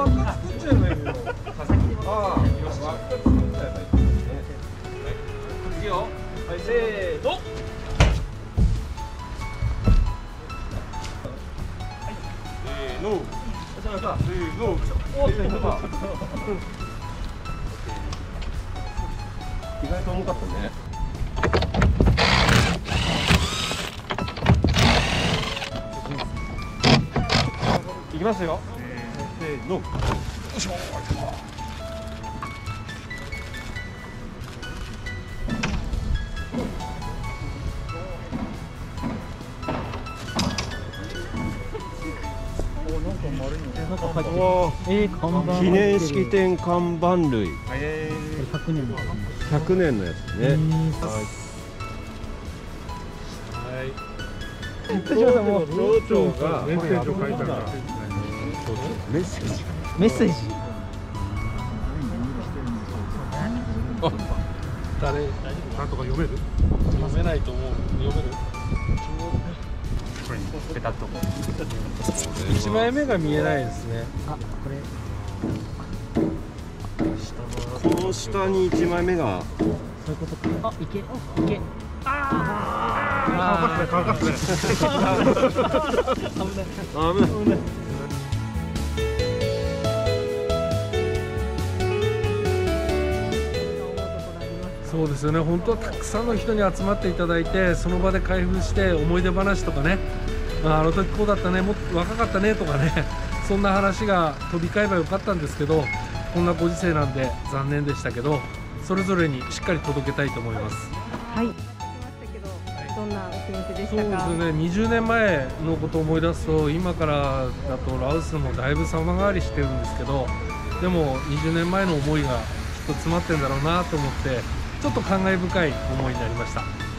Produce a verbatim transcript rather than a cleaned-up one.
輪っか作っちゃえばいいよ。ああ、輪っか作っちゃえばいいですね。いいよ。はい、せーの。せーの。せーの。おっと、いったか。意外と重かったね。いきますよ。せーの。よいしょ。 えー、看板記念式典看板類。 ひゃくねんのひゃくねんのやつね。はい。手島さんも町長がメッセージを書いたから。メッセージ。 メッセージ。 あ、誰？なんとか読める？読めないと思う。読める？ペタッと。一枚目が見えないですね。 あ、これ。 この下に一枚目が。 そういうことか。あ、いけ、いけ。ああ。乾かすね、乾かすね。危ない。危ない。危ない。そうですよね。本当はたくさんの人に集まっていただいて、その場で開封して思い出話とかね、あの時こうだったね、もっと若かったねとかね、そんな話が飛び交えばよかったんですけど、こんなご時世なんで残念でしたけど、それぞれにしっかり届けたいと思います。 はい。どんなお気持ちでしたか？ そうですね。にじゅうねんまえのことを思い出すと、今からだとラオスもだいぶ様変わりしてるんですけど、でもにじゅうねんまえの思いがきっと詰まってんだろうなと思って、ちょっと感慨深い思いになりました。